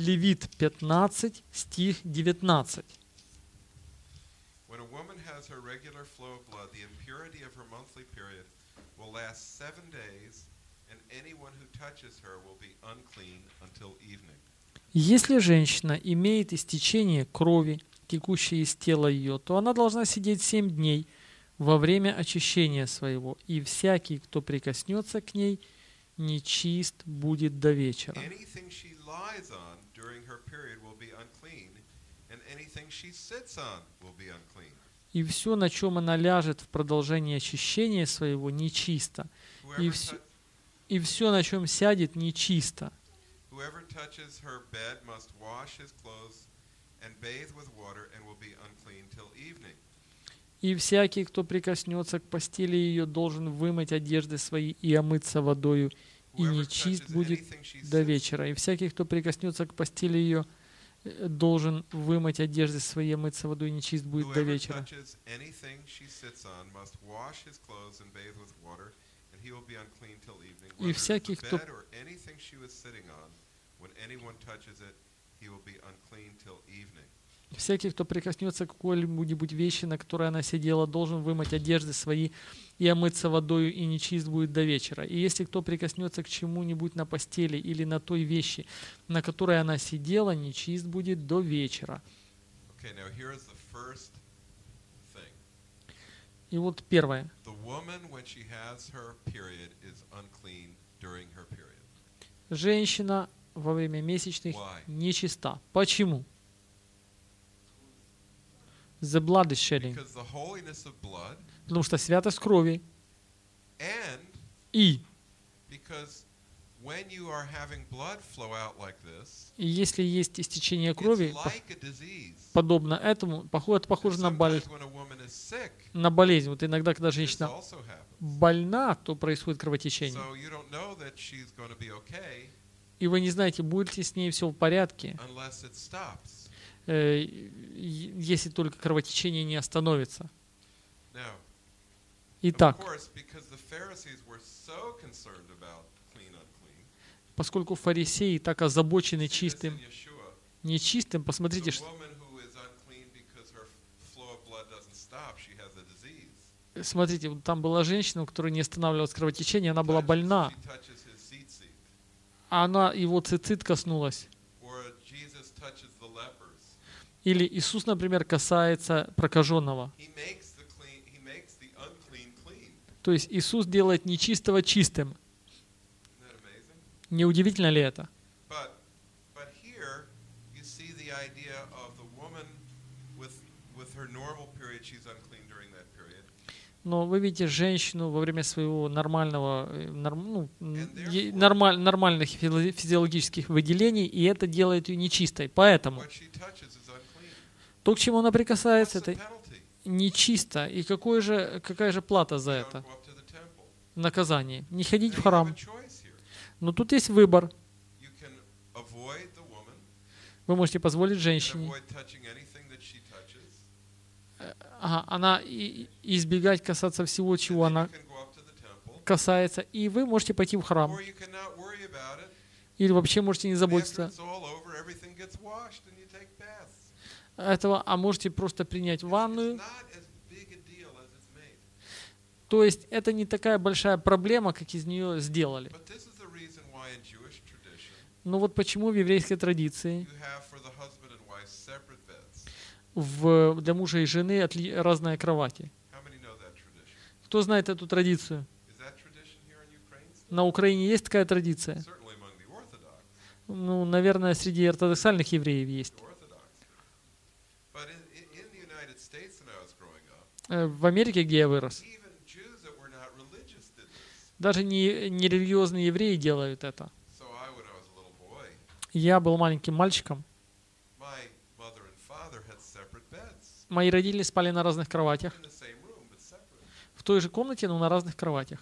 Левит 15, стих 19. When a woman has her regular flow of blood, the impurity of her monthly period will last 7 days, and anyone who touches her will be unclean until evening. Если женщина имеет истечение крови, текущей из тела ее, то она должна сидеть 7 дней во время очищения своего, и всякий, кто прикоснется к ней, нечист будет до вечера. Anything she lies on during her period will be unclean, and anything she sits on will be unclean. И все, на чем она ляжет в продолжении очищения своего, нечисто. И все, на чем сядет, нечисто. Whoever touches her bed must wash his clothes and bathe with water and will be unclean till evening. И всякий, кто прикоснется к постели ее, должен вымыть одежды свои и омыться водою, и нечист будет до вечера. И всякий, кто прикоснется к постели ее, должен вымыть одежды свои и омыться водой, и нечист будет до вечера. И всякий, кто Всякий, кто прикоснется к какой-нибудь вещи, на которой она сидела, должен вымыть одежды свои и омыться водою, и нечист будет до вечера. И если кто прикоснется к чему-нибудь на постели или на той вещи, на которой она сидела, нечист будет до вечера. И вот первое. Женщина во время месячных нечиста. Почему? The blood is shedding. Потому что святость крови. И если есть истечение крови, подобно этому, это похоже на болезнь. Вот иногда, когда женщина больна, то происходит кровотечение. И вы не знаете, будет ли с ней все в порядке, если только кровотечение не остановится. Итак, поскольку фарисеи так озабочены чистым, нечистым, посмотрите, смотрите, там была женщина, у которой не останавливалось кровотечение, она была больна. Она его цицит коснулась. Или Иисус, например, касается прокаженного. То есть Иисус делает нечистого чистым. Не удивительно ли это? Но вы видите женщину во время своего нормальных физиологических выделений, и это делает ее нечистой. Поэтому то, к чему она прикасается, это нечисто. И какая же плата за это? Наказание. Не ходить в храм. Но тут есть выбор. Вы можете позволить женщине. Она избегать касаться всего, чего она касается. И вы можете пойти в храм. Или вообще можете не заботиться этого, а можете просто принять ванную. То есть это не такая большая проблема, как из нее сделали. Но вот почему в еврейской традиции для мужа и жены разные кровати. Кто знает эту традицию? На Украине есть такая традиция? Ну, наверное, среди ортодоксальных евреев есть. В Америке, где я вырос, даже не религиозные евреи делают это. Я был маленьким мальчиком. Мои родители спали на разных кроватях. В той же комнате, но на разных кроватях.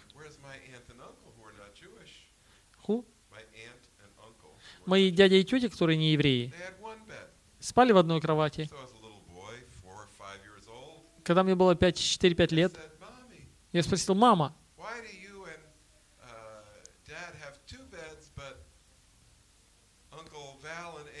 Мои дядя и тетя, которые не евреи, спали в одной кровати. Когда мне было 4-5 лет, я спросил: мама,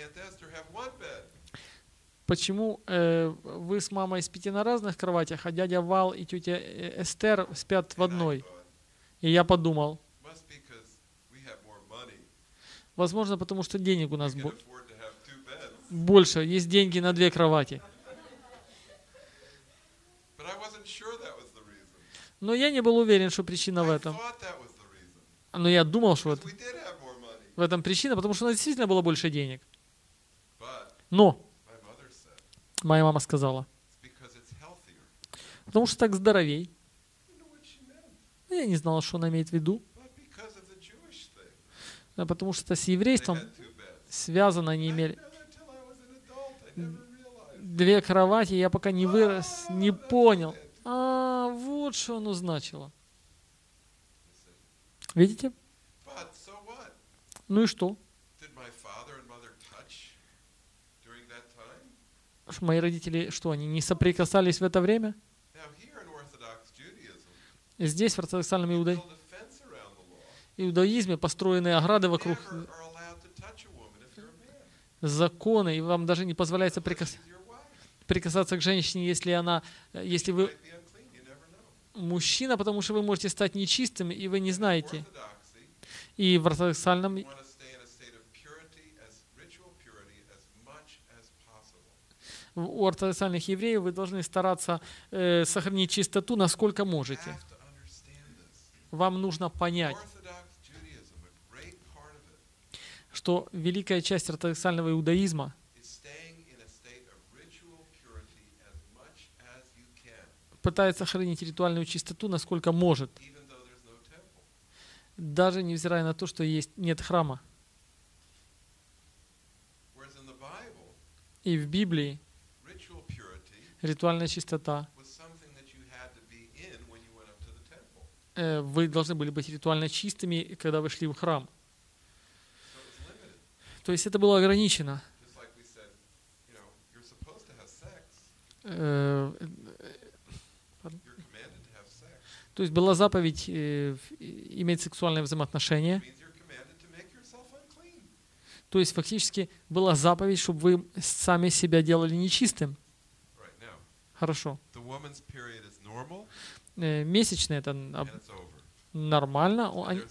Aunt Esther have one bed? Почему вы с мамой спите на разных кроватях, а дядя Вал и тетя Эстер спят в And I одной? thought, И я подумал, must be 'cause we have more money. возможно, потому что денег у нас We can afford to have 2 beds. больше, есть деньги на 2 кровати. But I wasn't sure that was the reason. Но я не был уверен, что причина в I этом. thought that was the reason. Но я думал, что 'Cause we did have more money. в этом причина, потому что у нас действительно было больше денег. But Но my mother said, моя мама сказала, it's because it's healthier. потому что так здоровей. I didn't know what she meant. Но я не знал, что она имеет в виду. But because of the Jewish thing. Потому что с They еврейством had 2 beds. связано, они I имели didn't know that till I was an adult. I never realized. 2 кровати, я пока не вырос, не понял. Вот что оно значило. Видите? But so what? Ну и что? Did my father and mother touch during that time? Мои родители, что, они не соприкасались в это время? Now here in Orthodox Judaism, Здесь, в ортодоксальном build a fence around the law. иудаизме, построены ограды вокруг Never are allowed to touch a woman if you're a man. закона, и вам даже не позволяется Unless she's your wife. прикасаться к женщине, если вы Might be unclean, you never know. мужчина, потому что вы можете стать нечистым, и вы не знаете. Orthodoxy, И в ортодоксальном we want to stay in a state of purity, as ritual purity, as much as possible. у ортодоксальных евреев вы должны стараться сохранить чистоту, насколько You можете. have to understand this. Вам нужно понять, Orthodox Judaism, a great part of it, что великая часть ортодоксального иудаизма is staying in a state of ritual purity as much as you can, пытается сохранить ритуальную чистоту, насколько может, even though there's no temple. даже невзирая на то, что нет храма. Whereas in the Bible, И в Библии ritual purity ритуальная чистота, was something that you had to be in when you went up to the temple. вы должны были быть ритуально чистыми, когда вы шли в храм. So it was limited. То есть это было ограничено. Just like we said, you're supposed to have sex. Э, You're commanded to have sex. То есть была заповедь иметь сексуальные взаимоотношения. It means you're commanded to make yourself unclean. То есть фактически была заповедь, чтобы вы сами себя делали нечистым. Right now, Хорошо. the woman's period is normal Месячные это and it's over. нормально. And Они, there's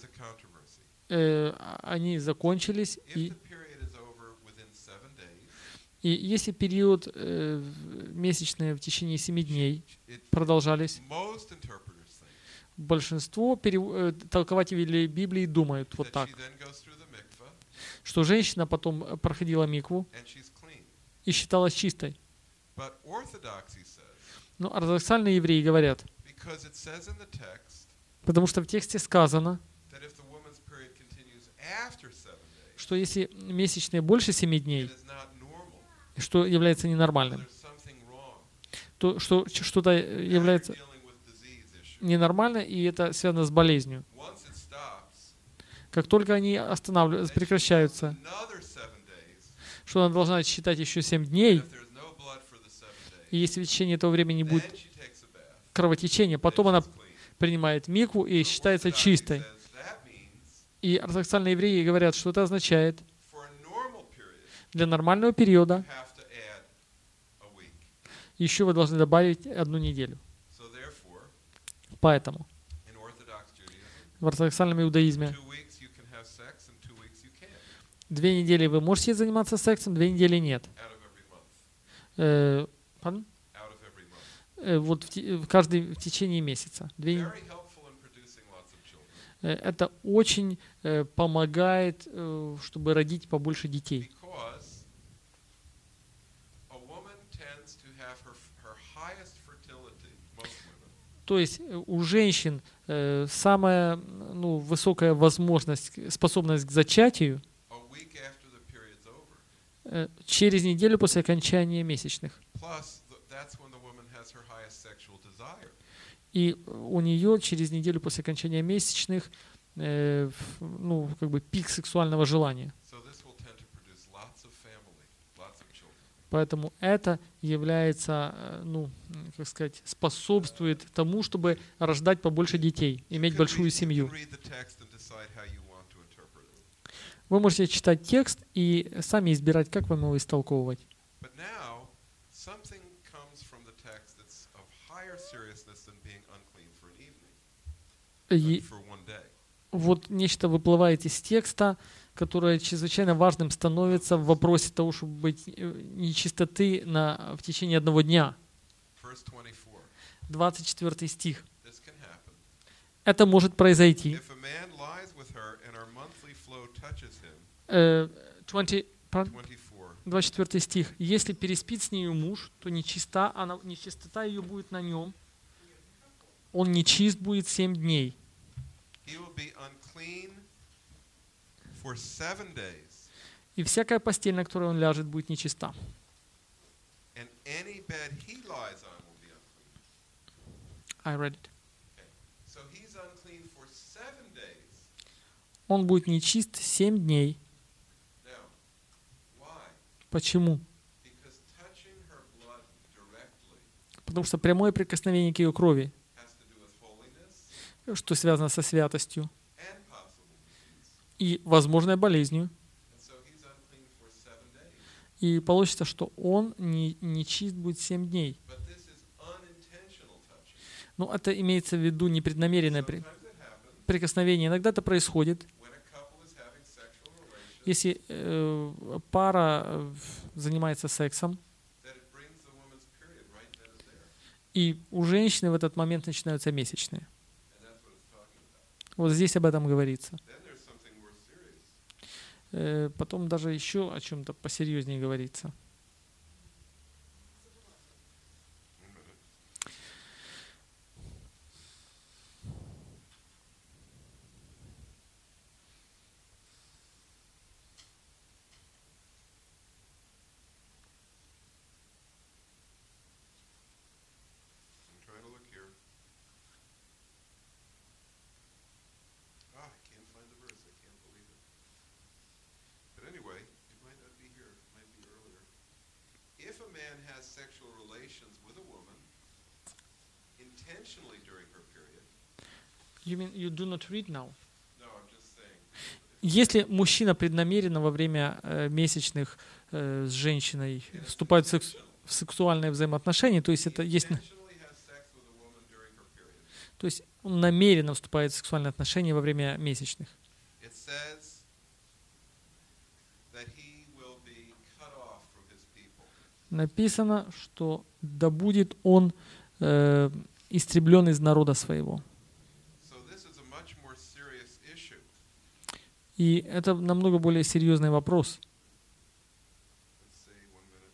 a controversy. они закончились. If И the period is over within 7 days, если период месячные в течение 7 дней it, продолжались, most interpreters think большинство толкователей Библии думают вот that так, she then goes through the mikveh что женщина потом проходила микву and she's clean. и считалась чистой. But orthodoxy says, Но ортодоксальные евреи говорят, because it says in the text потому что в тексте сказано, that if the woman's period continues after 7 days, что если месячные больше 7 it дней, is not normal. что является So ненормальным, there's something wrong. то что что-то Now you're является dealing with disease issue. ненормально, и это связано с болезнью. Once it stops, Как только они останавливаются, then she goes прекращаются, another 7 days. что она должна считать еще 7 And дней, if there's no blood for the 7 и days, если в течение этого времени then будет she takes a bath. кровотечение, Then потом она she's clean. принимает микву и So считается orthodoxy чистой. says that means И ортодоксальные евреи говорят, что это означает, for a normal period, для нормального периода you have to add a week. еще вы должны добавить 1 неделю. So therefore, Поэтому in Orthodox Judaism, в ортодоксальном иудаизме 2 weeks you can have sex and 2 weeks you can't 2 недели вы можете заниматься сексом, 2 недели нет. out of every month. Pardon? Out of every month. Вот в течение месяца. Very helpful in producing lots of children Это очень помогает, чтобы родить побольше детей. because a woman tends to have her highest fertility, most women, То есть у женщин самая высокая возможность, способность к зачатию a week after the period's over. через неделю после окончания месячных. Plus, that's when the woman has her highest sexual desire. И у нее через неделю после окончания месячных пик сексуального желания. So this will tend to produce lots of family, lots of children. Поэтому это является, способствует тому, чтобы рождать побольше детей, иметь большую You семью. can read the text and decide how you want to interpret it. Вы можете читать текст и сами избирать, как вам его истолковывать. But now, something comes from the text that's of higher seriousness than being unclean for an evening, И for one day. вот нечто выплывает из текста, которое чрезвычайно важным становится в вопросе того, чтобы быть нечистоты в течение одного дня. Verse 24. 24 стих. This can happen. Это может произойти. If a man lies with her and her monthly flow touches him, 24 стих. Если переспит с нею муж, то нечистота ее будет на нем. Он нечист будет 7 дней. he will be unclean for 7 days. И всякая постель, на которой он ляжет, будет нечиста. And any bed he lies on will be unclean. I read it. Okay. So he's unclean for 7 days. Он будет нечист 7 дней. Now, why? Почему? Because touching her blood directly Потому что прямое прикосновение к ее крови, has to do with holiness что связано со святостью and possible disease. и возможной болезнью. And so he's unclean for 7 days. И получится, что он нечист будет 7 дней. But this is unintentional touching. Но это имеется в виду непреднамеренное Sometimes it happens прикосновение. Иногда это происходит, when a couple is having sexual relations если пара занимается сексом, that it brings the woman's period right then and there. и у женщины в этот момент начинаются месячные. And that's what it's talking about. Вот здесь об этом говорится. Then there's something more serious. Потом даже еще о чем-то посерьезнее говорится. One minute. I'm trying to look here. I can't find the verse. I can't believe it. But anyway, it might not be here. It might be earlier. If a man has sexual relations with a woman intentionally during her period, You mean you do not read now? no, I'm just saying. Если мужчина преднамеренно во время месячных с женщиной вступает в сексуальные взаимоотношения, то есть это есть, Intentionally has sex with a woman during her period. то есть он намеренно вступает в сексуальные отношения во время месячных. It says that he will be cut off from his people. Написано, что да будет он истреблен из народа своего. So this is a much more serious issue. И это намного более серьезный вопрос. Let's see, 1 minute.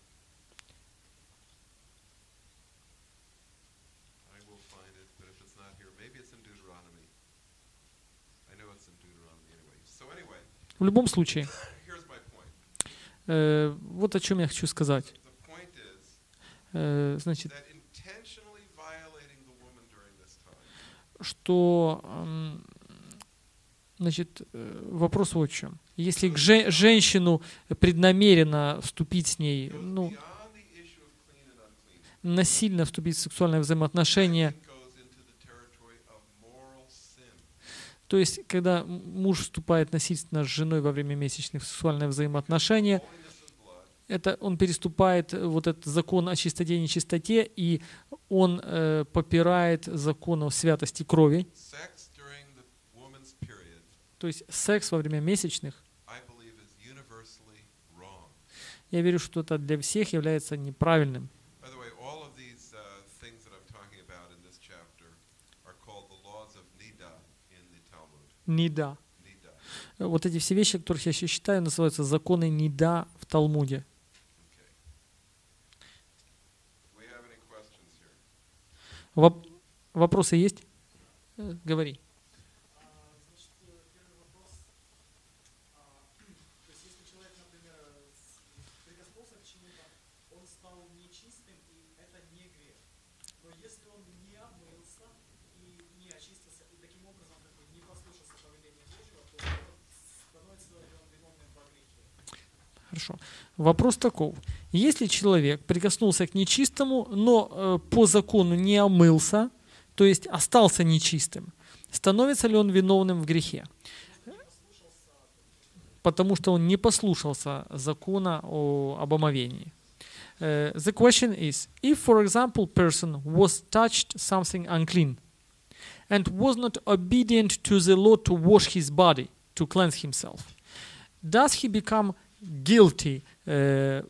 I will find it, but if it's not here, maybe it's in Deuteronomy. I know it's in Deuteronomy anyway. So anyway, В любом случае, here's my point. вот о чем я хочу сказать. The point is Значит, that intentionally violating the woman during this time что значит, вопрос вот в чем. Если к женщину преднамеренно вступить с ней, goes ну, beyond the issue of clean and unclean. насильно вступить в сексуальное взаимоотношение, It goes into the territory of moral sin. то есть, когда муж вступает насильственно с женой во время месячных в сексуальное взаимоотношение, Holiness of blood это он переступает вот этот закон о чистоте и нечистоте, и он попирает закон о святости крови. sex during the woman's period, То есть секс во время месячных, I believe, is universally wrong. я верю, что это для всех является неправильным. By the way, all of these things that I'm talking about in this chapter are called the laws of Nida in the Talmud. Нида. Nida. Вот эти все вещи, которых я сейчас считаю, называются законы Нида в Талмуде. Okay. Do we have any questions here? Вопросы есть? Говори. Значит, первый вопрос. То есть, если человек, например, прикоснулся к чему-то, он стал нечистым, и это не грех. Но если он не омылся и не очистился, и таким образом как бы не послушался повеления Божьего, то становится ли он виновным во грехе? Хорошо. Вопрос таков. Если человек прикоснулся к нечистому, но по закону не омылся, то есть остался нечистым, становится ли он виновным в грехе? потому что он не послушался закона об омовении. The question is, if, for example, person was touched something unclean and was not obedient to the law to wash his body, to cleanse himself, does he become guilty does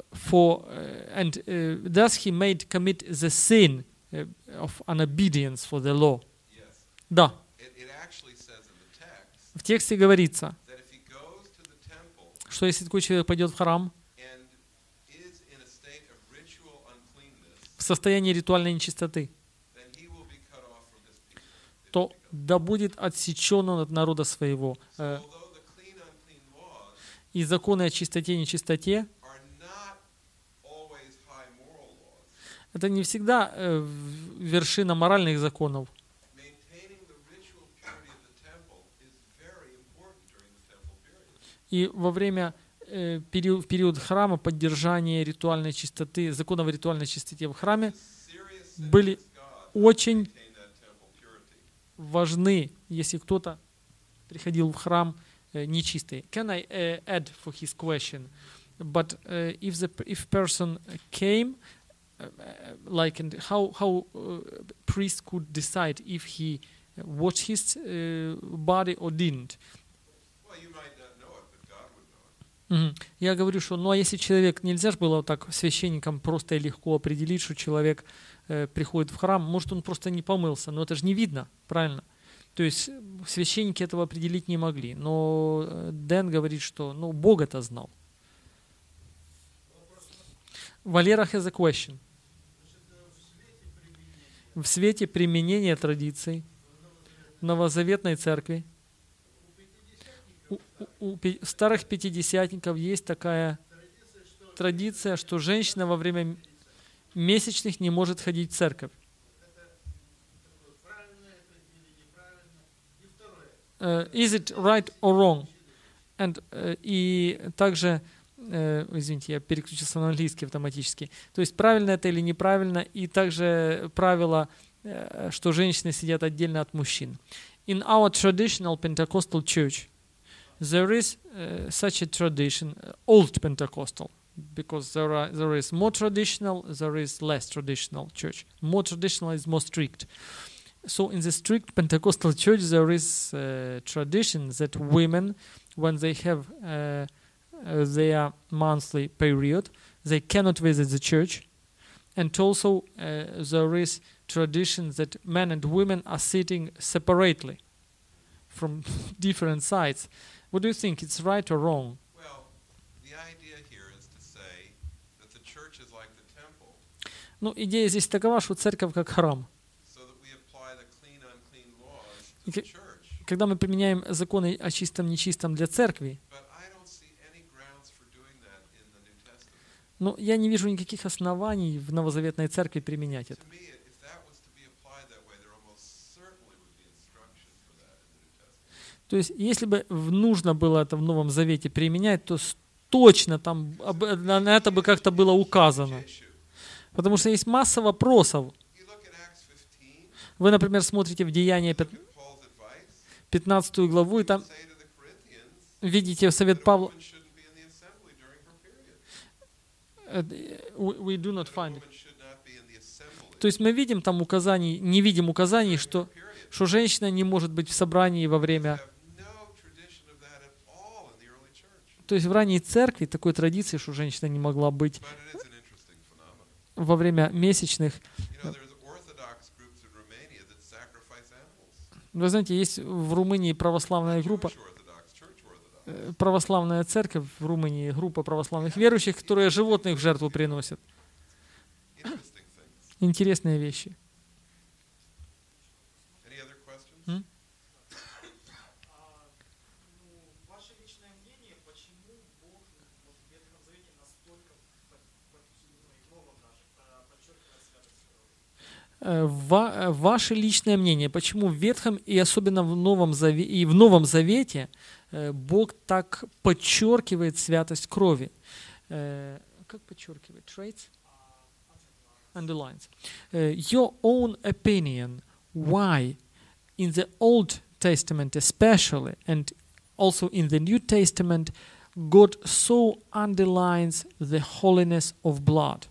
he commit the sin of unobedience for the law? Yes. Да. It actually says in the text В тексте говорится, that if he goes to the temple что если такой человек пойдет в храм and is in a state of ritual uncleanness, в состоянии ритуальной нечистоты, then he will be cut off from his people. то да будет отсечен он от народа своего. So although the clean unclean laws И законы о чистоте и нечистоте are not always high moral laws, это не всегда вершина моральных законов. maintaining the ritual purity of the temple is very important during the temple period. И во время в период храма поддержание ритуальной чистоты, законов о ритуальной чистоте в храме Serious sin были against God очень maintain that temple purity. важны, если кто-то приходил в храм нечистый. Can I add for his question? But if person came, like, and how priest could decide if he washed his body or didn't? Well, you might not know it, but God would know it. Я говорю, что, ну а если человек, нельзя же было вот так священникам просто и легко определить, что человек приходит в храм, может он просто не помылся, но это же не видно, правильно? То есть священники этого определить не могли, но Дэн говорит, что, ну, Бог это знал. Валера has a question. В свете применения традиций новозаветной церкви у старых пятидесятников есть такая традиция, что женщина во время месячных не может ходить в церковь. Is it right or wrong? And, и также, извините, я переключился на английский автоматически. То есть правильно это или неправильно, и также правило, что женщины сидят отдельно от мужчин. In our traditional Pentecostal church, there is such a tradition, old Pentecostal, because there is more traditional, there is less traditional church. More traditional is more strict. So in the strict Pentecostal church, there is a tradition that women, when they have their monthly period, they cannot visit the church. And also there is tradition that men and women are sitting separately from different sides. What do you think? It's right or wrong? Well, the idea here is to say that the church is like the temple, Ну, идея здесь такова, что церковь как храм. so that we apply the clean unclean laws to the church. Когда мы применяем законы о чистом нечистом для церкви, But I don't see any grounds for doing that in the New Testament. но я не вижу никаких оснований в новозаветной церкви применять это. To me, if that was to be applied that way, there almost certainly would be instruction for that in the New Testament. То есть, если бы нужно было это в Новом Завете применять, то точно там на это бы как-то было указано. Issue. Потому что есть масса вопросов. You look at Acts 15, Вы, например, смотрите в Деяния look at Paul's advice, 15 главу, и там say to the Corinthians видите совет that a Павла. woman shouldn't be in the assembly during her period. We do not That a find it. woman should not be in the assembly То есть мы видим там указаний, не видим указаний, during her period. что женщина не может быть в собрании во время. Have no tradition of that at all in the early church. То есть в ранней церкви такой традиции, что женщина не могла быть But it is an interesting phenomenon. во время месячных. You know, there's Orthodox groups in Romania that sacrifice animals. Вы знаете, есть в Румынии православная группа, Jewish Orthodox, Church Orthodox. православная церковь в Румынии, группа православных верующих, которые животных в жертву приносят. Interesting things. Интересные вещи. Any other questions? М? Ваше личное мнение, почему Бог вот в Ветхом Завете настолько, и в Новом даже, подчеркивает святость крови? Ваше личное мнение, почему в Ветхом и особенно в Новом Завете Бог так подчеркивает святость крови? Как подчеркивает? Traits? Underlines. Your own opinion, why in the Old Testament especially, and also in the New Testament, God so underlines the holiness of blood.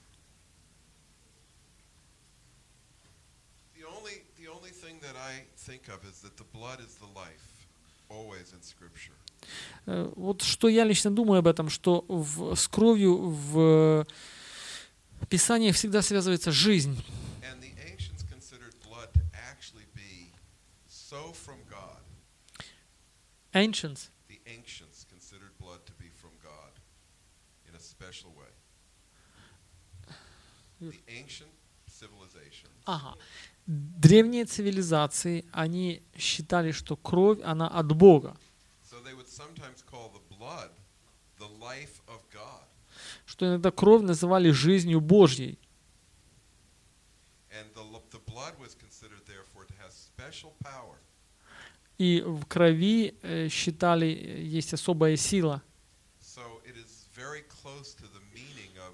The only thing that I think of is that the blood is the life, always in Scripture. Вот что я лично думаю об этом, что с кровью в Писании всегда связывается жизнь. And the ancients considered blood to actually be so from God. Ancients. The ancients considered blood to be from God in a special way. The ancient civilizations. Ага. Древние цивилизации, они считали, что кровь, она от Бога. So they would sometimes call the blood the life of God. Что иногда кровь называли жизнью Божьей. And the blood was considered therefore to have special power. И в крови считали, есть особая сила. So it is very close to the meaning of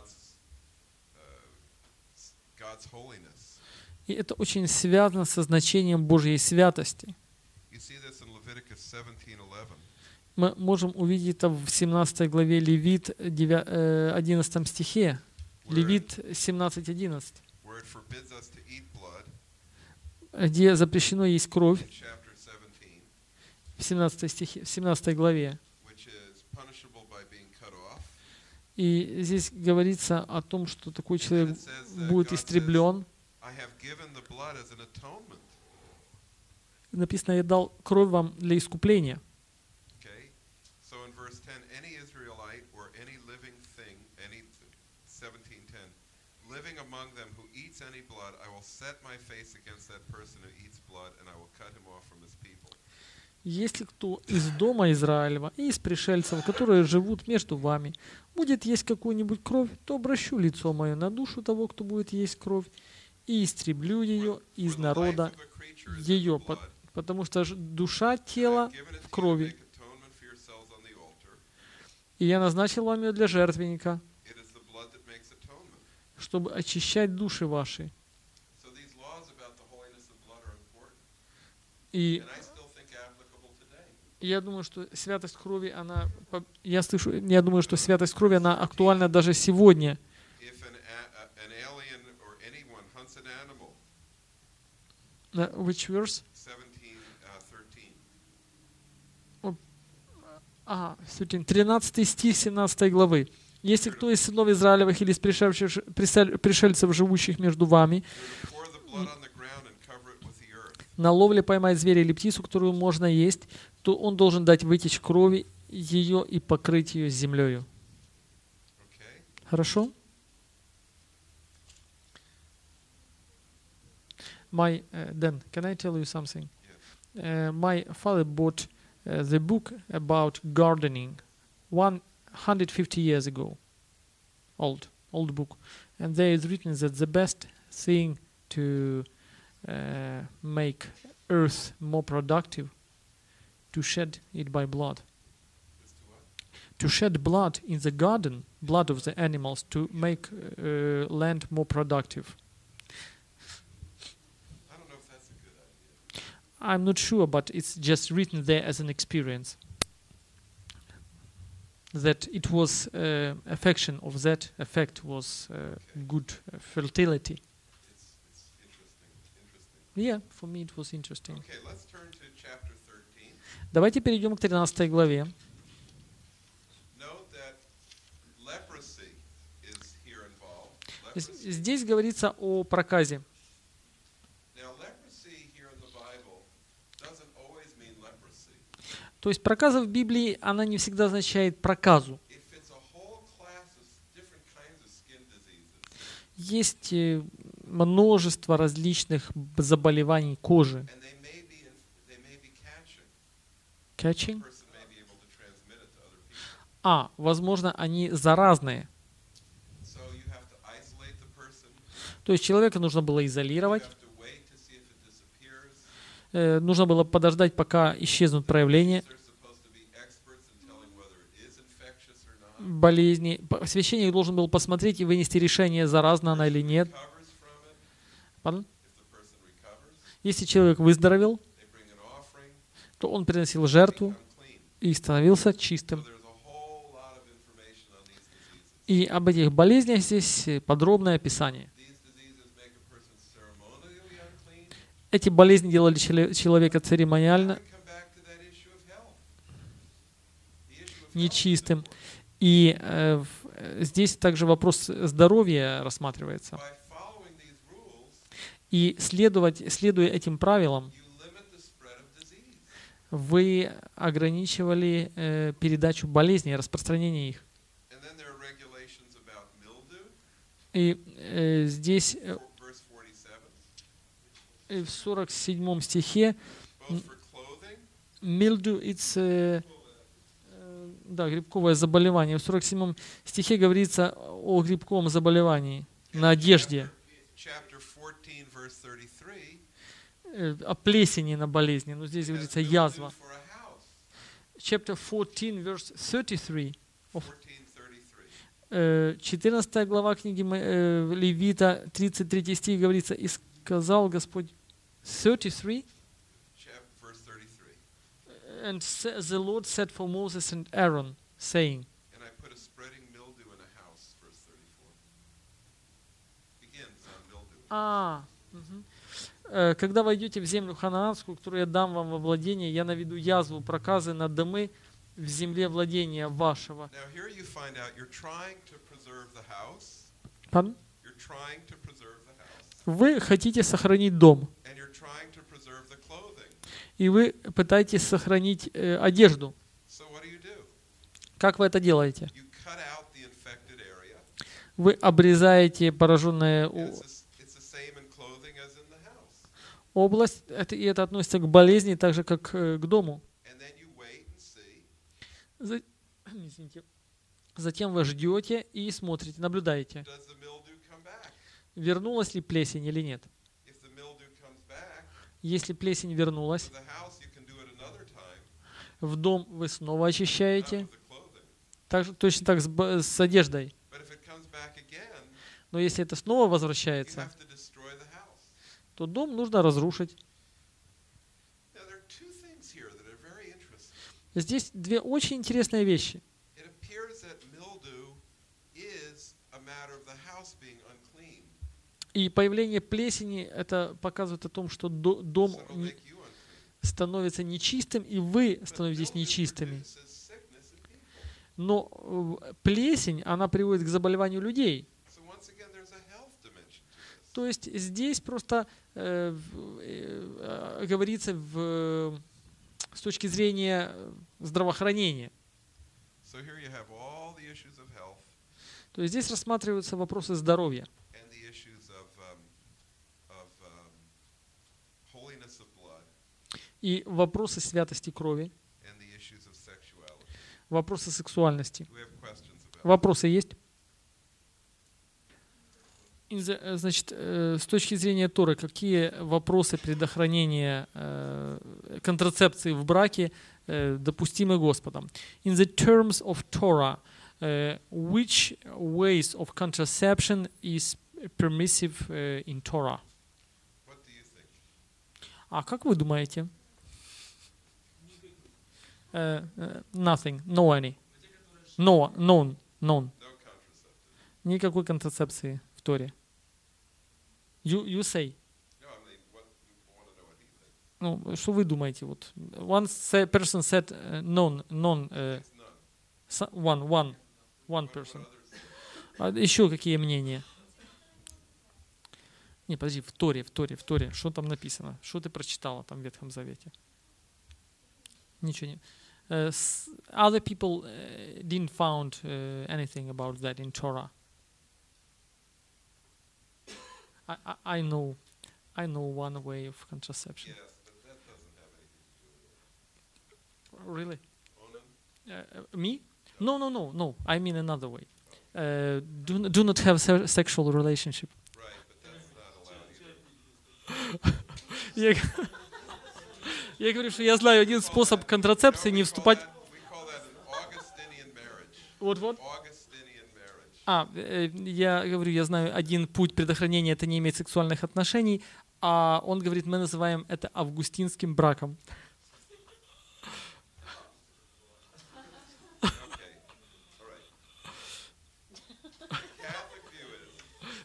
God's holiness. И это очень связано со значением Божьей святости. You see this in Leviticus 17:11. Мы можем увидеть это в 17 главе Левит, 11 стихе. Левит 17:11, Where it forbids us to eat blood где запрещено есть кровь, in chapter 17, в 17 стихе, в 17 главе. which is punishable by being cut off. И здесь говорится о том, что такой And then человек it says that будет God истреблен. says, I have given the blood as an atonement. Написано, я дал кровь вам для искупления. Okay? So in verse 10, any Israelite or any living thing, any 17:10, living among them who eats any blood, I will set my face against that person who eats blood, and I will cut him off from his people. Если кто из дома Израилева и из пришельцев, которые живут между вами, будет есть какую-нибудь кровь, то обращу лицо мое на душу того, кто будет есть кровь, и истреблю ее из For the life народа of a creature is in ее, the blood. потому что душа And тела I've given it в to you to крови. make atonement for yourselves on the altar. И я назначил вам ее для жертвенника, It is the blood that makes atonement. чтобы очищать души ваши. So these laws about the holiness of blood are important. И And I still think applicable today. я думаю, что святость крови, я думаю, что святость крови, она актуальна даже сегодня. If an alien or anyone hunts an animal, Which verse? 17:13. Ага, 13 стих 17 главы. «Если кто из сынов Израилевых или из пришельцев, живущих между вами, You're to pour the blood on the ground and cover it with the earth. на ловле поймает зверя или птицу, которую можно есть, то он должен дать вытечь крови ее и покрыть ее землею». Okay? Хорошо? Then, can I tell you something? Yes. My father bought the book about gardening 150 years ago. Old book. And there is written that the best thing to make earth more productive, to shed it by blood. As to what? To shed blood in the garden, blood of the animals, to make land more productive. I don't know if that's a good idea. I'm not sure, but it's just written there as an experience. That it was affection of that effect was good fertility. It's interesting. Yeah, for me it was interesting. Okay, let's turn to chapter 13. Давайте перейдем к 13 главе. Note that leprosy is here involved. Здесь говорится о проказе. Now, leprosy here in the Bible doesn't always mean leprosy. То есть проказа в Библии, она не всегда означает проказу. It fits a whole class of different kinds of skin diseases. Есть множество различных заболеваний кожи. And they may be catching. Catching? A person may be able to transmit it to other people. Возможно, они заразные. So you have to isolate the person. То есть человека нужно было You изолировать, have to wait to see if it disappears. нужно было подождать, пока исчезнут проявления They're supposed to be experts in telling whether it is infectious or not. болезни. Священник должен был посмотреть и вынести решение, заразна она или нет. Recovers from it. Pardon? If the person recovers, Если человек выздоровел, they bring an offering, то он приносил жертву, become clean. и становился чистым. So there's a whole lot of information on these diseases. И об этих болезнях здесь подробное описание. These diseases make a person ceremonially unclean. Эти болезни делали человека церемониально We come back to that issue of health. The issue of health is нечистым. important. И здесь также вопрос здоровья рассматривается. By following these rules, И следуя этим правилам, you limit the spread of disease. вы ограничивали передачу болезней, распространение их. And then there are regulations about mildew, И здесь verse 47, в 47 стихе both for clothing, mildew, it's да, грибковое заболевание. В 47 стихе говорится о грибковом заболевании на одежде, chapter 14, verse 33, о плесени на болезни. Но здесь говорится has mildew язва. for a house. Chapter 14, verse 33. 14:33. 14 глава книги Левита, 33 стих говорится, «И сказал Господь». 33. Verse 33. And the Lord said for Moses and Aaron, saying. And I put a spreading mildew in a house, verse 34. Begins on mildew. Когда войдете в землю ханаанскую, которую я дам вам во владение, я наведу язву, проказы на домы в земле владения вашего. Now here you find out you're trying to preserve the house. Pardon? You're trying to preserve the house. Вы хотите сохранить дом, And you're trying to preserve the clothing. и вы пытаетесь сохранить одежду. So what do? Как вы это делаете? You cut out the infected area. Вы обрезаете пораженное It's the same in clothing as in the house. область, и это относится к болезни, так же, как к дому. And then you wait and see. Извините. Затем вы ждете и смотрите, наблюдаете, Does the mildew come back? вернулась ли плесень или нет. If the mildew comes back, Если плесень вернулась, to the house you can do it another time. в дом вы снова Not очищаете, with the clothing. также, точно так с одеждой. But if it comes back again, Но если это снова you возвращается, have to destroy the house. то дом нужно разрушить. Now there are two things here that are very interesting. Здесь две очень интересные вещи. It appears that mildew is a matter of the house being unclean. И появление плесени, это показывает о том, что дом So it'll make you unclean. становится нечистым, и вы But становитесь mildew нечистыми. produces sickness in people. Но плесень, она приводит к заболеванию людей. So once again, there's a health dimension to this. То есть здесь просто говорится с точки зрения здравоохранения. So here you have all the issues of health То есть здесь рассматриваются вопросы здоровья and the issues of holiness of blood и вопросы святости крови, and the issues of sexuality. вопросы сексуальности. Do we have questions about Вопросы есть? Значит, с точки зрения Торы, какие вопросы предохранения контрацепции в браке допустимы Господом? In the terms of Torah, which ways of contraception is permissive in Torah? what do you think? А как вы думаете? Nothing, no any. No, none. No contraceptive. Никакой контрацепции в Торе. You say. No, I mean, what I want to know what he thinks. Ну, что вы думаете? Вот one person said none, It's none. one What person. others? А еще какие мнения? Не, подожди, в Торе. Что там написано? Что ты прочитала там в Ветхом Завете? Ничего не. Other people didn't found anything about that in Torah. I know one way of contraception. Yes, but that doesn't have anything to do with it. Really? Onan? Me? No. I mean another way. Do not have sexual relationship. Right, but that's not allowed either. Я говорю, что я знаю один способ контрацепции, не вступать. We call that an Augustinian marriage. Вот. Augustinian marriage. Я говорю, я знаю один путь предохранения, это не иметь сексуальных отношений, а он говорит, мы называем это августинским браком.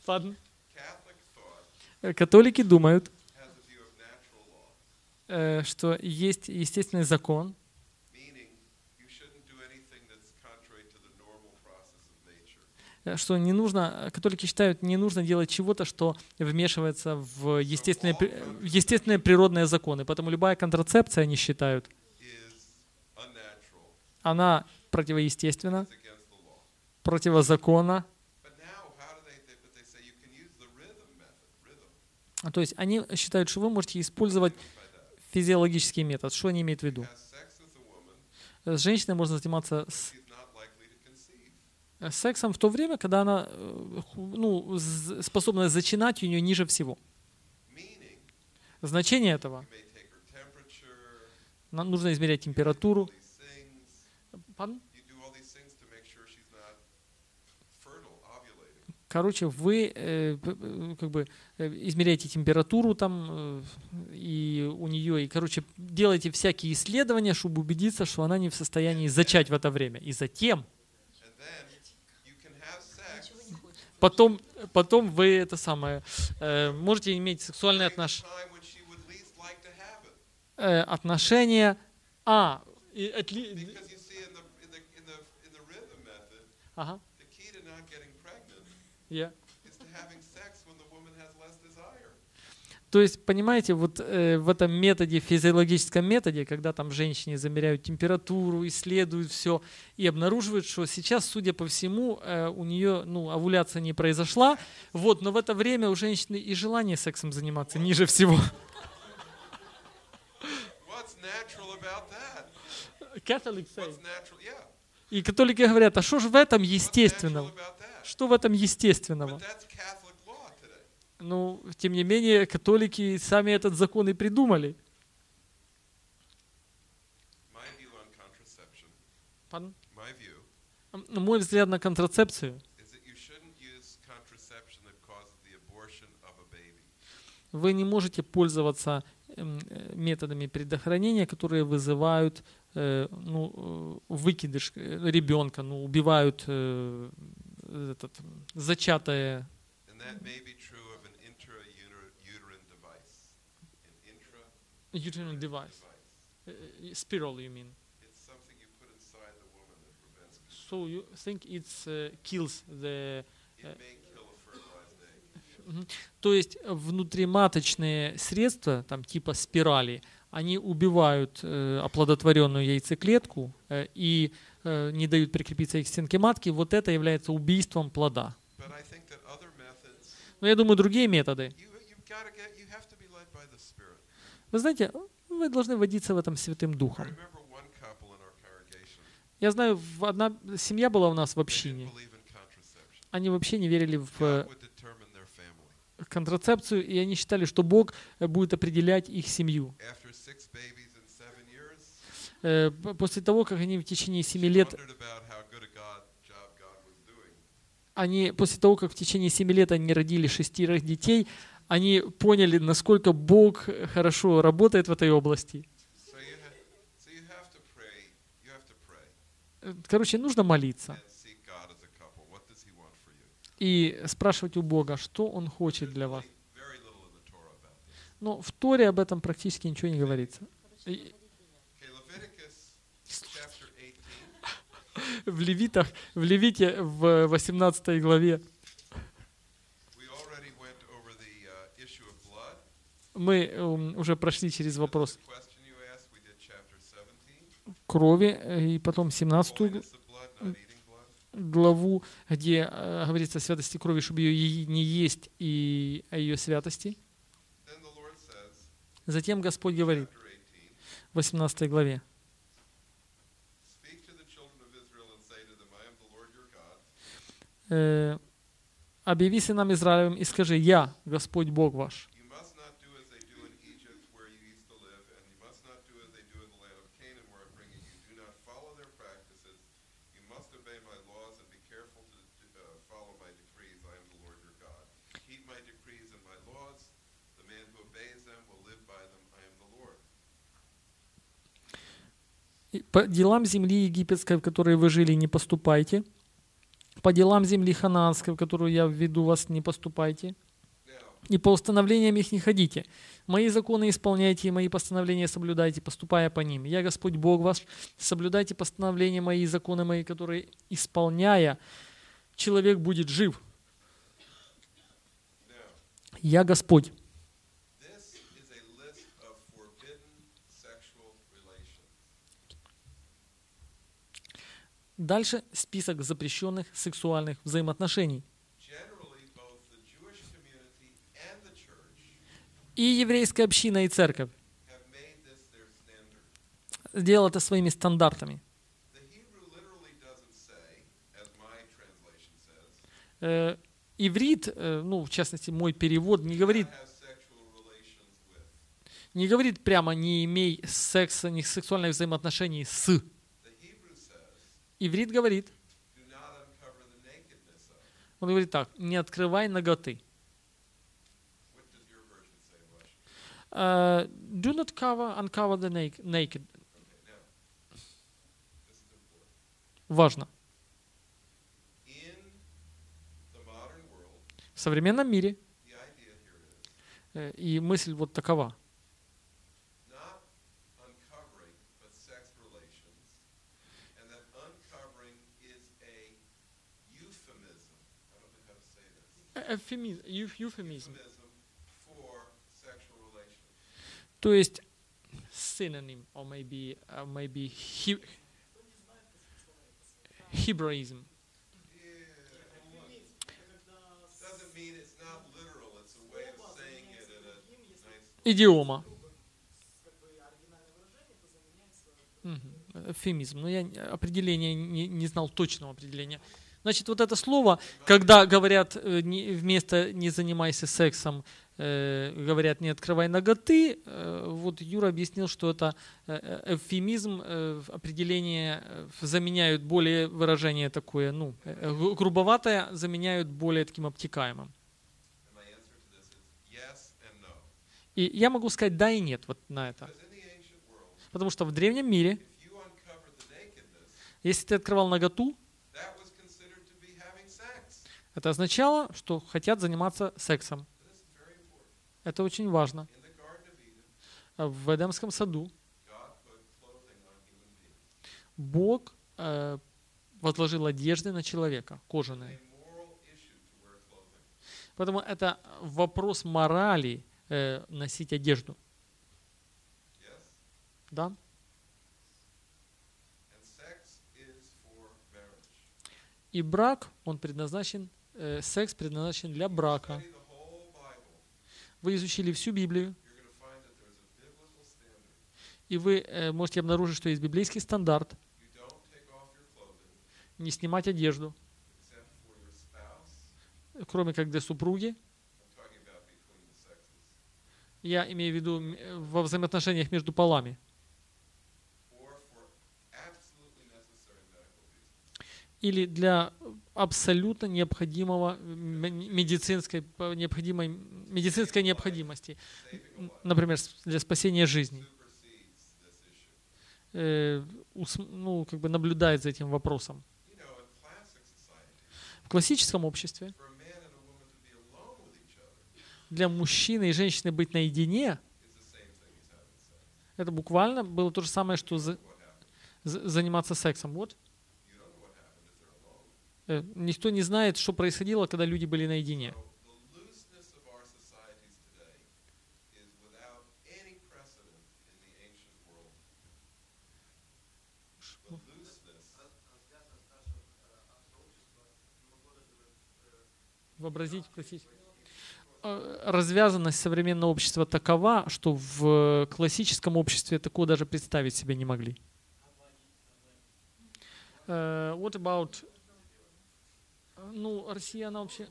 Ладно. Catholic thought Католики думают, has a view of natural law, что есть естественный закон, meaning you shouldn't do anything that's contrary to the normal process of nature. что не нужно, католики считают, не нужно делать чего-то, что вмешивается в естественные природные законы. Поэтому любая контрацепция, они считают, Is unnatural. она противоестественна, It's against the law. противозаконна. But now, how do but they say you can use the rhythm method. Rhythm. То есть они считают, что вы можете использовать By that. физиологический метод. Что они имеют в виду? Has sex with a woman, С женщиной можно заниматься she's not likely to conceive. сексом в то время, когда она способна зачинать, у нее ниже всего. Meaning, Значение этого: you may take her temperature, нам нужно измерять температуру. all these things. Пардon? You do all these things to make sure she's not fertile, ovulating. Короче, вы измеряете температуру там и у нее, и, короче, делаете всякие исследования, чтобы убедиться, что она не в состоянии зачать в это время. И затем, And then you can have sex потом вы это самое, можете иметь сексуальные during the time when she would least like to have it. отношения. Because you see, in the rhythm method, Ага. the key to not getting pregnant Yeah. is to having sex when the woman has less desire. То есть, понимаете, вот в этом методе, физиологическом методе, когда там женщине замеряют температуру, исследуют все и обнаруживают, что сейчас, судя по всему, у нее овуляция не произошла, вот, но в это время у женщины и желание сексом заниматься ниже всего. What's natural about that? Catholics say. What's natural? Yeah. И католики говорят, а что же в этом What's natural естественного? about that? Что в этом естественного? But that's Catholic law today. Ну, тем не менее, католики сами этот закон и придумали. My view on contraception, Pardon? my view, Мой взгляд на контрацепцию: is that you shouldn't use contraception that causes the abortion of a baby. вы не можете пользоваться методами предохранения, которые вызывают выкидыш ребенка, убивают зачатое. And that may be true of an intrauterine device. An Uterine device. Spiral, you mean? it's something you put inside the woman that prevents conception. So you think it kills the... It may kill a fertilized egg. То есть внутриматочные средства, там типа спирали, они убивают оплодотворенную яйцеклетку и не дают прикрепиться их к стенке матки. Вот это является убийством плода. But I think that other methods, Но я думаю, другие методы. you have to be led by the Spirit. Вы знаете, вы должны водиться в этом Святым I Духом. remember one couple in our congregation Я знаю, одна семья была у нас в they didn't общине. believe in contraception. Они вообще не верили в God would determine their family. контрацепцию, и они считали, что Бог будет определять их семью. After 6 babies in 7 years, После того, как они в течение 7 she лет, wondered about how good a job God was doing. после того, как в течение 7 лет они родили 6 детей, они поняли, насколько Бог хорошо работает в этой области. So you have to pray. You have to pray Короче, нужно молиться and seek God as a couple. What does He want for you? и спрашивать у Бога, что Он хочет для вас. Very little in the Torah about this. Но в Торе об этом практически ничего не говорится. Okay, Leviticus chapter 18. В Левите, в 18 главе, We already went over the issue of blood. мы уже прошли через вопрос The question you asked, we did chapter 17. крови, и потом 17 Holiness of blood, not eating blood. главу, где говорится о святости крови, чтобы ее не есть, и о ее святости. Then the Lord says, Затем Господь говорит chapter 18, в 18 главе: speak to the children of Israel and say to them, I am the Lord your God. «Объяви сынам Израилевым и скажи: Я, Господь Бог ваш». You must not do as they do in Egypt, where you used to live, and you must not do as they do in the land of Canaan, where I'm bringing you. Do not follow their practices. You must obey my laws and be careful to follow my decrees. I am the Lord your God. Keep my decrees and my laws. The man who obeys them will live by them. I am the Lord. «По делам земли египетской, в которой вы жили, не поступайте, по делам земли ханаанской, в которую я введу вас, не поступайте, Now, и по установлениям их не ходите. Мои законы исполняйте, и мои постановления соблюдайте, поступая по ним. Я Господь Бог ваш, соблюдайте постановления мои и законы мои, которые, исполняя, человек будет жив. now, Я Господь. this is a list of forbidden sexual relations. Дальше список запрещенных сексуальных взаимоотношений. Generally, both the Jewish community and the church И еврейская община, и церковь have made this their standard. сделала это своими стандартами. The Hebrew literally doesn't say, as my translation says, Иврит, в частности, мой перевод, не говорит, have sexual relations with. не говорит прямо «не имей секса, не сексуальных взаимоотношений с». The Hebrew says, Иврит говорит, do not uncover the nakedness of. он говорит так: «Не открывай наготы». What does your version say, Vash? Do not uncover the naked. Okay, now, this is important. Важно. In the modern world, В современном мире, the idea here is и мысль вот такова, not uncovering, but sex relations, and that uncovering is a euphemism. I don't know how to say this. euphemism, Euphemism for sexual relations. то есть synonym, or maybe Hebraism. Doesn't mean it's not literal. It's a way of saying it in a nice. Идиома. как бы оригинальное выражение, то заменяется Эвфемизм. Но я определение не знал точного определения. Значит, вот это слово, когда говорят вместо «не занимайся сексом», говорят «не открывай наготы», вот Юра объяснил, что это эвфемизм, определение заменяют более выражение такое, грубоватое, заменяют более таким обтекаемым. And my answer to this is yes and no. И я могу сказать «да» и «нет» вот на это. Because in the ancient world, Потому что в древнем мире, if you uncovered the nakedness, если ты открывал наготу, that was considered to be having sex. это означало, что хотят заниматься сексом. This is very important. Это очень важно. In the Garden of Eden, В Эдемском саду God put clothing on human beings. Бог возложил одежды на человека, It's кожаные. a moral issue to wear clothing. Поэтому это вопрос морали носить одежду. Yes? Да? And sex is for marriage. И брак, он предназначен, секс предназначен для брака. Study the whole Bible, Вы изучили всю Библию, you're going to find that there's a biblical standard. и вы можете обнаружить, что есть библейский стандарт You don't take off your clothing не снимать одежду, except for your spouse. кроме как для супруги. I'm talking about between the sexes. Я имею в виду во взаимоотношениях между полами. Or for absolutely necessary medical reasons. Или для абсолютно необходимого медицинской необходимости, Saving a life например, для спасения жизни. supersedes this issue. Наблюдает за этим вопросом. You know, in classic society, В классическом обществе for a man and a woman to be alone with each other для мужчины и женщины быть наедине, is the same thing as having sex. это буквально было то же самое, что What happened? заниматься сексом. Вот. You don't know what happened if they're alone. Никто не знает, что происходило, когда люди были наедине. So the looseness of our societies today is without any precedent in the ancient world. The looseness. Вообразить, спросить. Развязанность современного общества такова, что в классическом обществе такого даже представить себе не могли. What about... Россия, она вообще...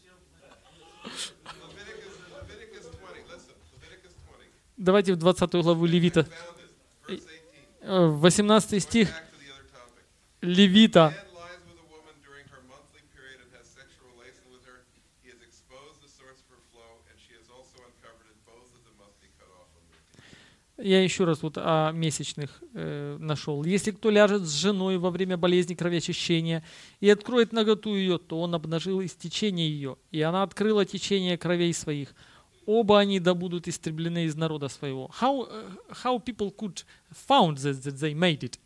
Leviticus 20. Listen, Leviticus 20. Давайте в 20 главу Левита, Found it. Verse 18. 18 стих Back to the other topic. Левита. Man lies with a woman during her monthly period and has sexual relations with her. He has exposed the source of her flow, and she has also uncovered it. Both of them must be cut off from their people. я еще раз вот о месячных нашел. Если кто ляжет с женой во время болезни кровоочищения и откроет наготу ее, то он обнажил истечение ее, и она открыла течение кровей своих. Оба они да будут истреблены из народа своего. How people could found that they made it?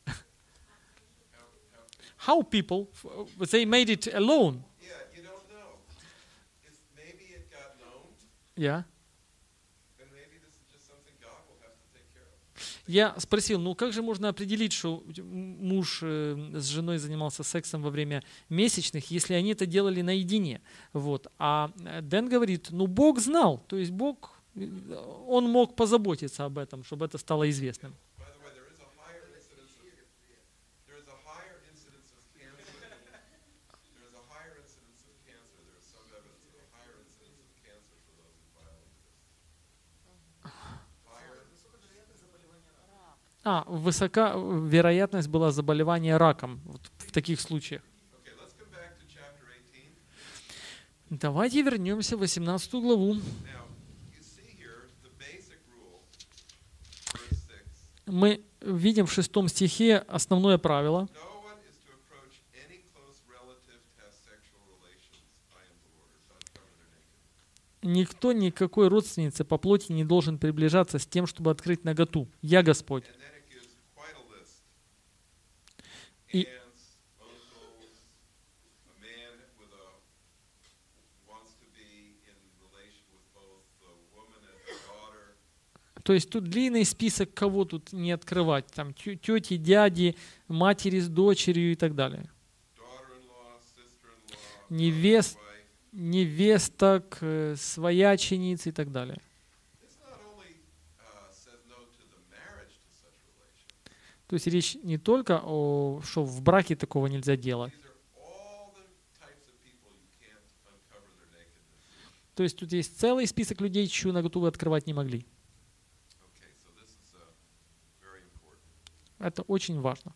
How people they made it alone? Yeah, you don't know. If maybe it got loaned, Yeah. then maybe this is just something God will have to take care of. Я спросил, ну как же можно определить, что муж с женой занимался сексом во время месячных, если они это делали наедине? Вот. А Дэн говорит, ну Бог знал, то есть Бог, он мог позаботиться об этом, чтобы это стало известным. By the way, there is a higher incidence of cancer. There is a higher incidence of cancer. There is some evidence of a higher incidence of cancer for those who violate this. Higher. Высока вероятность была заболевания раком вот в таких случаях. Okay, let's come back to chapter 18. Давайте вернемся в 18 главу. Now, you see here the basic rule, verse 6. Мы видим в 6 стихе основное правило. No one is to approach any close relative to have sexual relations. I am the Lord, or to uncover their nakedness. Никто никакой родственнице по плоти не должен приближаться с тем, чтобы открыть наготу. Я Господь. And then it gives quite a list. И- Aunts, uncles, a man wants to be in relation with both the woman and her daughter. То есть тут длинный список, кого тут не открывать. Там тети, дяди, матери с дочерью и так далее. Daughter-in-law, sister-in-law, Невест, wife. невесток, своячениц и так далее. This not only says no to the marriage to such relations. То есть речь не только что в браке такого нельзя делать. These are all the types of people you can't uncover their nakedness. То есть тут есть целый список людей, чью наготу вы открывать не могли. Okay, so this is very important. Это очень важно.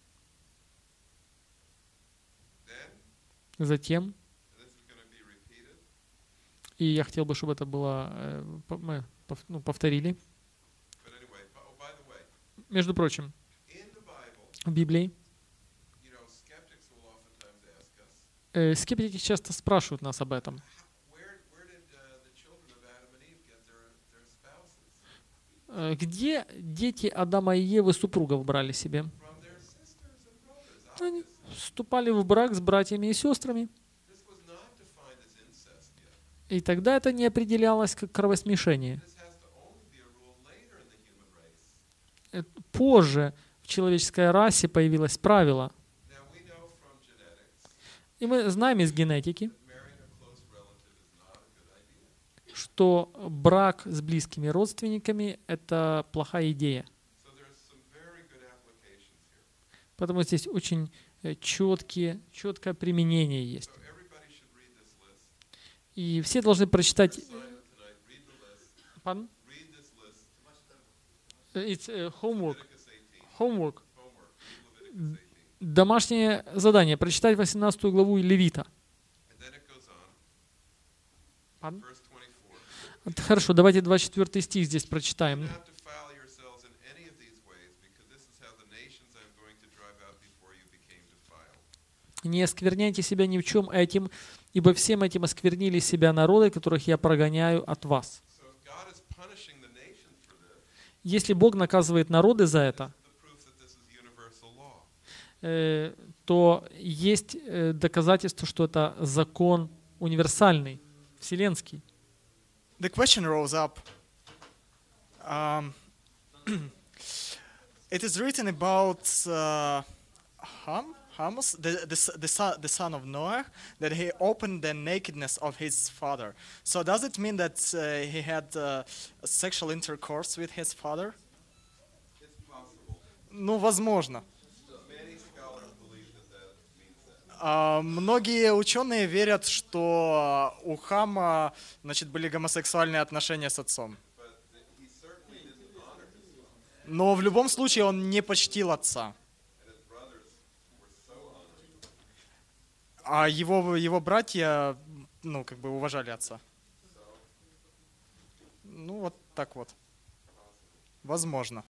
Then, Затем, this is going to be repeated. и я хотел бы, чтобы это было, мы повторили. But anyway, by the way, Между прочим, in the Bible, в Библии skeptics will oftentimes ask us, скептики часто спрашивают нас об этом. where did the children of Adam and Eve get their spouses? Где дети Адама и Евы супругов брали себе? From their sisters and brothers. Они вступали в брак с братьями и сестрами. This was not defined as incest yet. И тогда это не определялось как кровосмешение. This has to only be a rule later in the human race. Позже в человеческой расе появилось правило. Now we know from genetics И мы знаем из генетики, that marrying a close relative is not a good idea. что брак с близкими родственниками – это плохая идея. So there's some very good applications here. Поэтому здесь очень четкое применение есть. So everybody should read this list. И все должны прочитать. Assignment tonight, read the list. Pardon? Read this list. It's homework. Leviticus 18. Homework. Homework. Read Leviticus 18. Домашнее задание – прочитать 18 главу Левита. And then it goes on. Pardon? Verse 24. Хорошо, давайте 24 стих здесь прочитаем. Do not defile yourselves in any of these ways, because this is how the nations I am going to drive out before you became defiled. «Не оскверняйте себя ни в чем этим, ибо всем этим осквернили себя народы, которых я прогоняю от вас». So if God is punishing the nations for this, Если Бог наказывает народы за это, the proof that this is universal law. то есть доказательство, что это закон универсальный, вселенский. The question rose up. It is written about Hamas, the son of Noah, that he opened the nakedness of his father. So does it mean that he had sexual intercourse with his father? It's possible. Ну, возможно. Many scholars believe that means that. Многие ученые верят, что у Хама, значит, были гомосексуальные отношения с отцом. But he certainly didn't honor his son. Но в любом случае он не почтил отца. And his brothers were so honored. А его братья, ну, как бы уважали отца. Ну, вот так вот. Возможно.